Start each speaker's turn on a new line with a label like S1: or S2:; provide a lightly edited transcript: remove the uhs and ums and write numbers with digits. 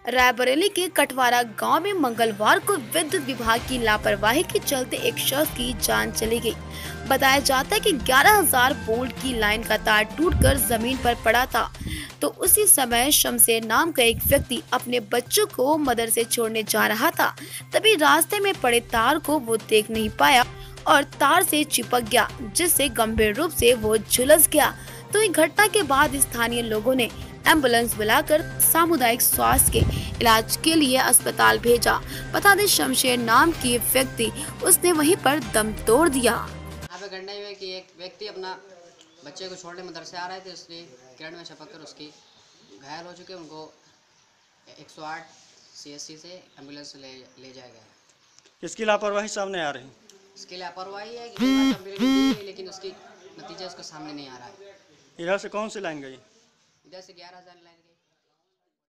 S1: रायबरेली के कटवारा गांव में मंगलवार को विद्युत विभाग की लापरवाही के चलते एक शख्स की जान चली गई। बताया जाता है कि 11,000 वोल्ट की लाइन का तार टूटकर जमीन पर पड़ा था, तो उसी समय शमशेर नाम का एक व्यक्ति अपने बच्चों को मदरसे छोड़ने जा रहा था। तभी रास्ते में पड़े तार को वो देख नहीं पाया और तार से चिपक गया, जिससे गंभीर रूप से वो झुलस गया। तो इस घटना के बाद स्थानीय लोगों ने एम्बुलेंस बुलाकर सामुदायिक स्वास्थ्य के इलाज के लिए अस्पताल भेजा। बता दें, शमशेर नाम के व्यक्ति उसने वहीं पर दम तोड़ दिया।
S2: यहाँ पे घटना ये है कि एक व्यक्ति अपना बच्चे को छोड़ने मदरसे आ रहे थे, इसलिए करंट में छपक कर उसकी घायल हो चुके, उनको 108 CSC से एम्बुलेंस से ले जाया गया।
S3: किसकी लापरवाही सामने आ रही?
S2: इसकी लापरवाही है कि कंप्लेंट दी, लेकिन उसकी नतीजा उसके सामने नहीं आ रहा है।
S3: इधर से कौन सी लाइन गई?
S2: इधर से 11,000 लाइन गई।